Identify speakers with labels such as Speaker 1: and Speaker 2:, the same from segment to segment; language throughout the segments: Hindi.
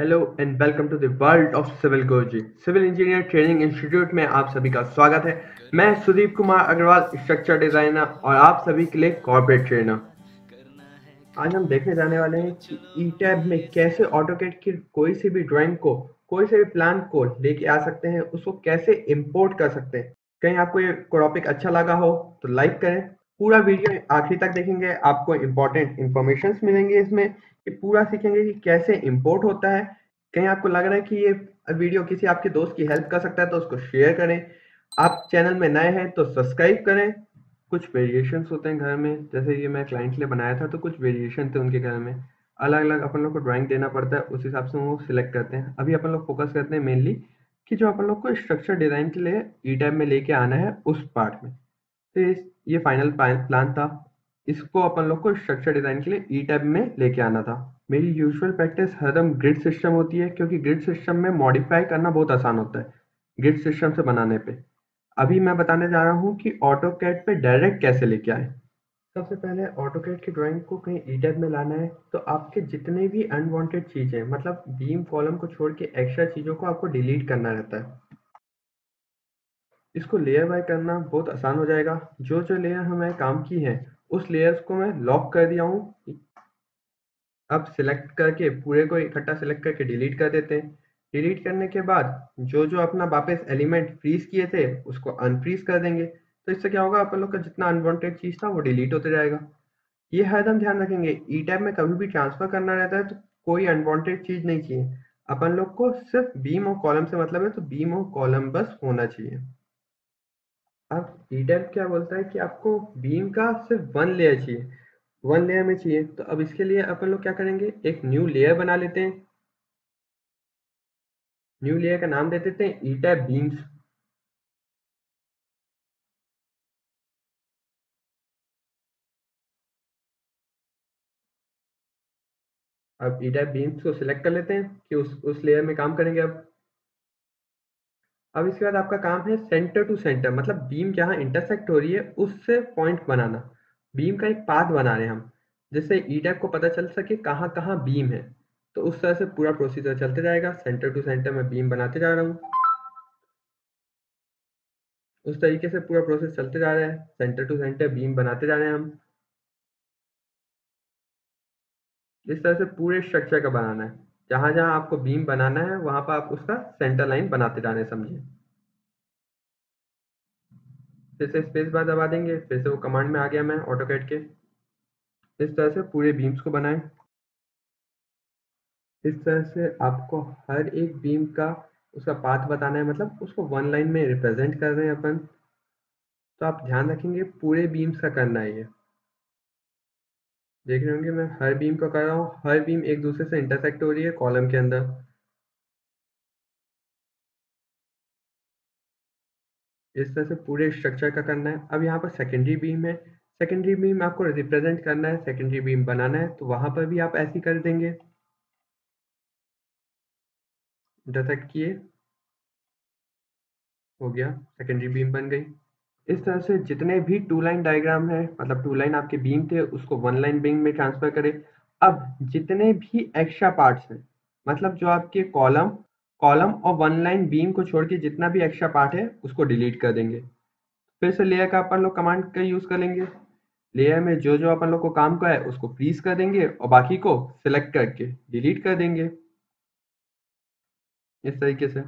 Speaker 1: Hello and welcome to the world of civil Guruji. Civil engineer training institute में आप सभी का स्वागत है। मैं सुदीप कुमार अग्रवाल, स्ट्रक्चर डिजाइनर और आप सभी के लिए कॉर्पोरेट ट्रेनर। आज हम देखने जाने वाले हैं कि ई टैब में कैसे ऑटोकैड की कोई सी भी ड्राइंग को, कोई से भी प्लान को लेके आ सकते हैं, उसको कैसे इंपोर्ट कर सकते हैं। कहीं आपको ये टॉपिक अच्छा लगा हो तो लाइक करें। पूरा वीडियो आखिरी तक देखेंगे, आपको इंपॉर्टेंट इंफॉर्मेशन मिलेंगे इसमें, कि पूरा सीखेंगे कि कैसे इंपोर्ट होता है। कहीं आपको लग रहा है कि ये वीडियो किसी आपके दोस्त की हेल्प कर सकता है तो उसको शेयर करें। आप चैनल में नए हैं तो सब्सक्राइब करें। कुछ वेरिएशंस होते हैं घर में, जैसे ये मैं क्लाइंट के लिए बनाया था तो कुछ वेरिएशन थे उनके घर में। अलग अलग अपन लोग को ड्राइंग देना पड़ता है, उस हिसाब से वो सिलेक्ट करते हैं। अभी अपन लोग फोकस करते हैं मेनली कि जो अपन लोग को स्ट्रक्चर डिजाइन के लिए ई टैब में लेके आना है उस पार्ट में। तो ये फाइनल प्लान था, इसको अपन लोग को स्ट्रक्चर डिजाइन के लिए ई टैब में लेके आना था। मेरी यूजुअल प्रैक्टिस हरदम ग्रिड सिस्टम होती है, क्योंकि ग्रिड सिस्टम में मॉडिफाई करना बहुत आसान होता है ग्रिड सिस्टम से बनाने पे। अभी मैं बताने जा रहा हूँ कि ऑटोकैड पे डायरेक्ट कैसे लेके आए। सबसे पहले ऑटोकैड की ड्राइंग को कहीं ई टैब में लाना है, तो आपके जितने भी अनवांटेड चीजें, मतलब बीम कॉलम को छोड़ के एक्स्ट्रा चीजों को आपको डिलीट करना रहता है। इसको लेयर बाय करना बहुत आसान हो जाएगा। जो जो लेयर हमें काम की है उस लेयर्स को मैं लॉक कर दिया हूँ। अब सिलेक्ट करके पूरे को इकट्ठा सिलेक्ट करके डिलीट कर देते हैं। डिलीट करने के बाद जो जो अपना वापस एलिमेंट फ्रीज किए थे उसको अनफ्रीज कर देंगे। तो इससे क्या होगा, अपन लोग का जितना अनवांटेड चीज था वो डिलीट होते जाएगा। ये हरदम ध्यान रखेंगे, ई टैब में कभी भी ट्रांसफर करना रहता है तो कोई अनवांटेड चीज नहीं चाहिए। अपन लोग को सिर्फ बीम और कॉलम से मतलब है, तो बीम और कॉलम बस होना चाहिए। अब ई टैब क्या बोलता है कि आपको बीम का सिर्फ वन लेयर चाहिए, वन लेयर में चाहिए। तो अब इसके लिए अपन लोग क्या करेंगे, एक न्यू लेयर बना लेते हैं। न्यू लेयर का नाम दे देते हैं ई टैब बीम्स। अब ई टैब बीम्स को सिलेक्ट कर लेते हैं कि उस लेयर में काम करेंगे। अब इसके बाद आपका काम है सेंटर टू सेंटर, मतलब बीम जहां इंटरसेक्ट हो रही है उससे पॉइंट बनाना। बीम का एक पाथ बना रहे हैं हम, जिससे ई टैब को पता चल सके कहाँ कहाँ बीम है। तो उस तरह से पूरा प्रोसीजर चलते जाएगा। सेंटर टू सेंटर में बीम बनाते जा रहा हूँ, उस तरीके से पूरा प्रोसेस चलते जा रहा है। सेंटर टू सेंटर बीम बनाते जा रहे हैं हम। इस तरह से पूरे स्ट्रक्चर का बनाना है। जहां जहां आपको बीम बनाना है वहां पर आप उसका सेंटर लाइन बनाते जाने, समझिए। फिर से स्पेस बार दबा देंगे, फिर से वो कमांड में आ गया मैं ऑटोकैड के। इस तरह से पूरे बीम्स को बनाएं। इस तरह से आपको हर एक बीम का उसका पाथ बताना है, मतलब उसको वन लाइन में रिप्रेजेंट कर रहे हैं अपन। तो आप ध्यान रखेंगे पूरे बीम्स का करना है ये। देख रहे होंगे मैं हर बीम को कर रहा हूँ, हर बीम एक दूसरे से इंटरसेक्ट हो रही है कॉलम के अंदर। इस तरह से पूरे स्ट्रक्चर का करना है। अब यहाँ पर सेकेंडरी बीम है, सेकेंडरी बीम आपको रिप्रेजेंट करना है, सेकेंडरी बीम बनाना है, तो वहां पर भी आप ऐसे ही कर देंगे। इंटरसेक्ट किए, हो गया, सेकेंडरी बीम बन गई। इस तरह से जितने भी टू लाइन डायग्राम है, मतलब टू लाइन आपके बीम थे उसको वन लाइन बीम में ट्रांसफर करें। अब जितने भी एक्स्ट्रा पार्ट्स हैं, मतलब जो आपके कॉलम कॉलम और वन लाइन बीम को छोड़ के जितना भी एक्स्ट्रा पार्ट है उसको डिलीट कर देंगे। फिर से लेयर का अपन लोग कमांड का यूज कर लेंगे। लेयर में जो जो अपन लोग को काम का है उसको फ्रीज कर देंगे और बाकी को सिलेक्ट करके डिलीट कर देंगे। इस तरीके से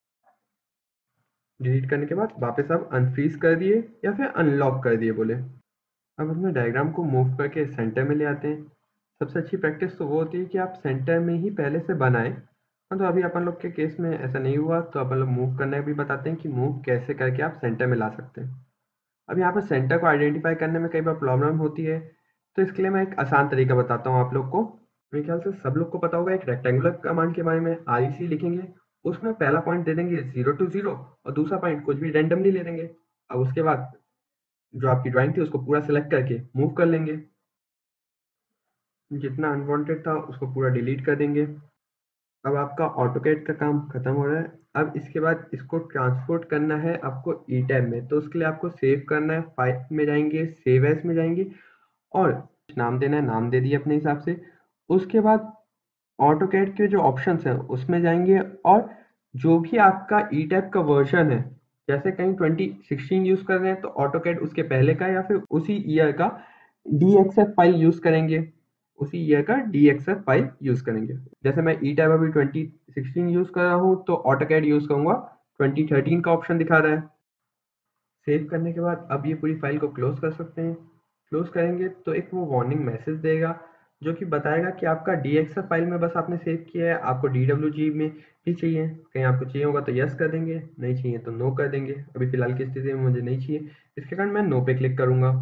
Speaker 1: डिलीट करने के बाद वापस आप अनफ्रीज कर दिए या फिर अनलॉक कर दिए बोले। अब अपने डायग्राम को मूव करके सेंटर में ले आते हैं। सबसे अच्छी प्रैक्टिस तो वो होती है कि आप सेंटर में ही पहले से बनाएं। हाँ, तो अभी अपन लोग के केस में ऐसा नहीं हुआ, तो अपन लोग मूव करना भी बताते हैं कि मूव कैसे करके आप सेंटर में ला सकते हैं। अब यहाँ पर सेंटर को आइडेंटिफाई करने में कई बार प्रॉब्लम होती है, तो इसके लिए मैं एक आसान तरीका बताता हूँ आप लोग को। मेरे ख्याल से सब लोग को पता होगा, एक रेक्टेंगुलर कमांड के बारे में, REC लिखेंगे। उसमें पहला पॉइंट दे देंगे 0 to 0 और दूसरा पॉइंट कुछ भी रैंडमली ले लेंगे। अब उसके बाद जो आपकी ड्राइंग थी उसको पूरा सेलेक्ट करके मूव कर लेंगे। जितना अनवांटेड था उसको पूरा डिलीट कर देंगे। अब आपका ऑटोकैड का काम खत्म हो रहा है। अब इसके बाद इसको ट्रांसपोर्ट करना है आपको ई टैब में, तो उसके लिए आपको सेव करना है। फाइल में जाएंगे, सेव एज में जाएंगे और नाम देना है, नाम दे दिए अपने हिसाब से। उसके बाद ऑटो कैड के जो ऑप्शंस हैं उसमें जाएंगे और जो भी आपका ई टाइप का वर्जन है, जैसे कहीं 2016 यूज़ कर रहे हैं तो ऑटो कैड उसके पहले का या फिर उसी ईयर का DXF फाइल यूज़ करेंगे, उसी ईयर का DXF फाइल यूज़ करेंगे। जैसे मैं ई टाइप अभी 2016 यूज़ कर रहा हूँ तो ऑटो कैड यूज़ करूँगा, 2013 का ऑप्शन दिखा रहा है। सेव करने के बाद अब ये पूरी फाइल को क्लोज कर सकते हैं। क्लोज करेंगे तो एक वो वार्निंग मैसेज देगा जो कि बताएगा कि आपका DXF फाइल में बस आपने सेव किया है, आपको DWG में भी चाहिए। कहीं आपको चाहिए होगा तो यस कर देंगे, नहीं चाहिए तो नो कर देंगे। अभी फिलहाल की स्थिति में मुझे नहीं चाहिए, इसके कारण मैं नो पे क्लिक करूंगा।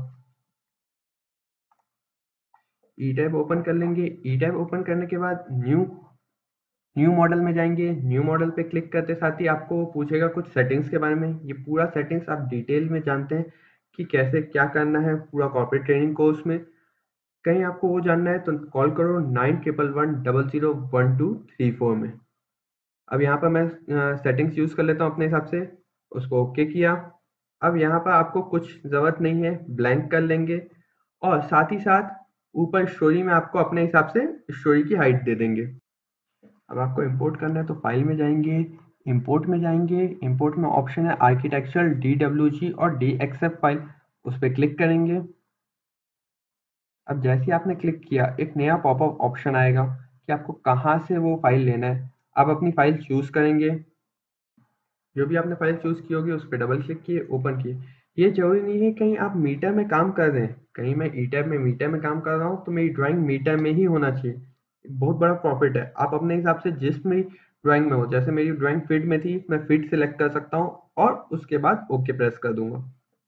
Speaker 1: ई टैब ओपन कर लेंगे। ई टैब ओपन करने के बाद न्यू मॉडल में जाएंगे। न्यू मॉडल पे क्लिक करते साथ ही आपको वो पूछेगा कुछ सेटिंग्स के बारे में। ये पूरा सेटिंग्स आप डिटेल में जानते हैं कि कैसे क्या करना है पूरा कॉर्पोरेट ट्रेनिंग कोर्स में। कहीं आपको वो जानना है तो कॉल करो 9111001234 में। अब यहाँ पर मैं सेटिंग्स यूज़ कर लेता हूँ अपने हिसाब से, उसको ओके किया। अब यहाँ पर आपको कुछ ज़रूरत नहीं है, ब्लैंक कर लेंगे और साथ ही साथ ऊपर स्टोरी में आपको अपने हिसाब से स्टोरी की हाइट दे देंगे। अब आपको इंपोर्ट करना है तो फाइल में जाएंगे, इंपोर्ट में जाएंगे। इंपोर्ट में ऑप्शन है आर्किटेक्चरल DWG और DXF फाइल, उस पर क्लिक करेंगे। अब जैसे ही आपने क्लिक किया एक नया पॉपअप ऑप्शन आएगा कि आपको कहाँ से वो फाइल लेना है। आप अपनी फाइल चूज़ करेंगे, जो भी आपने फाइल चूज़ की होगी उस पर डबल क्लिक किए, ओपन किए। ये जरूरी नहीं है कहीं आप मीटर में काम कर रहे हैं, कहीं मैं ई टैब में मीटर में काम कर रहा हूँ तो मेरी ड्राइंग मीटर में ही होना चाहिए। एक बहुत बड़ा प्रॉफिट है, आप अपने हिसाब से जिस में ड्राइंग में हो, जैसे मेरी ड्राइंग फिट में थी मैं फिट सिलेक्ट कर सकता हूँ और उसके बाद ओके प्रेस कर दूंगा।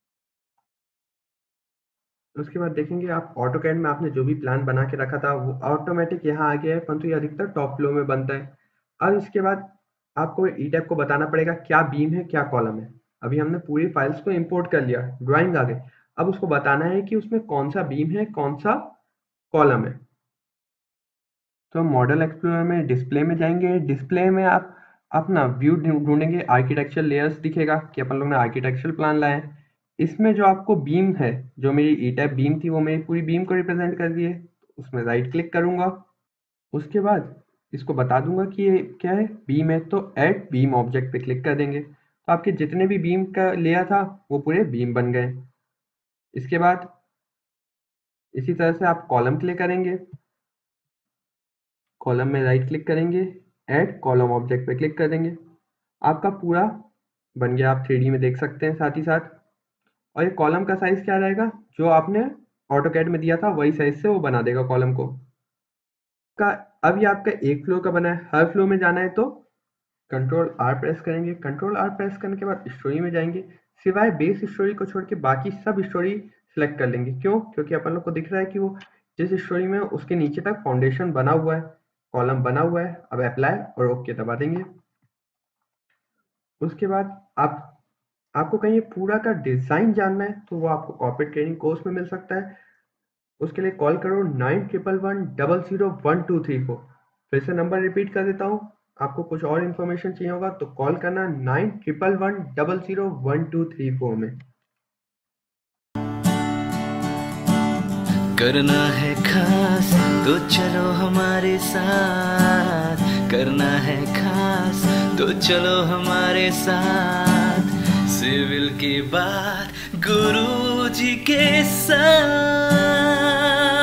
Speaker 1: उसके बाद देखेंगे आप ऑटोकैड में आपने जो भी प्लान बना के रखा था वो ऑटोमेटिक यहाँ आ गया है, परंतु ये अधिकतर टॉप फ्लो में बनता है। अब इसके बाद आपको ई टैब को बताना पड़ेगा क्या बीम है क्या कॉलम है। अभी हमने पूरी फाइल्स को इंपोर्ट कर लिया, ड्राइंग आ गई। अब उसको बताना है कि उसमें कौन सा बीम है कौन सा कॉलम है। तो मॉडल एक्सप्लोरर में डिस्प्ले में जाएंगे। डिस्प्ले में आप अपना व्यू ढूंढेंगे, आर्किटेक्चर लेयर्स दिखेगा कि अपन लोग ने आर्किटेक्चर प्लान लाए हैं। इसमें जो आपको बीम है, जो मेरी ई टाइप बीम थी वो मेरी पूरी बीम को रिप्रेजेंट कर दी है, उसमें राइट क्लिक करूंगा। उसके बाद इसको बता दूंगा कि ये क्या है, बीम है, तो ऐड बीम ऑब्जेक्ट पे क्लिक कर देंगे तो आपके जितने भी बीम का लेयर था वो पूरे बीम बन गए। इसके बाद इसी तरह से आप कॉलम क्लिक करेंगे, कॉलम में राइट क्लिक करेंगे, ऐड कॉलम ऑब्जेक्ट पे क्लिक कर देंगे। आपका पूरा बन गया, आप 3D में देख सकते हैं साथ ही साथ। और ये कॉलम का साइज क्या रहेगा, जो आपने ऑटोकैड में दिया था वही साइज से वो बना देगा कॉलम को। का अब ये आपका एक फ्लो का बना है, हर फ्लो में जाना है तो कंट्रोल आर प्रेस करेंगे। कंट्रोल आर प्रेस करने के बाद स्टोरी में जाएंगे, सिवाय बेस स्टोरी को छोड़ के बाकी सब स्टोरी सिलेक्ट कर लेंगे। क्यों? क्योंकि अपन लोग को दिख रहा है कि वो जिस स्टोरी में उसके नीचे तक फाउंडेशन बना हुआ है, कॉलम बना हुआ है। अब अप्लाई और ओके दबा देंगे। उसके बाद आप आपको कहीं ये पूरा का डिजाइन जानना है तो वो आपको कॉर्पोरेट ट्रेनिंग कोर्स में मिल सकता है। उसके लिए कॉल करो 9111001234। फिर से नंबर रिपीट कर देता हूँ, आपको कुछ और इन्फॉर्मेशन चाहिए होगा तो कॉल करना 9111001234 में।
Speaker 2: करना है खास तो चलो हमारे साथ, करना है खास तो चलो हमारे साथ, सिविल की बात गुरु जी के साथ।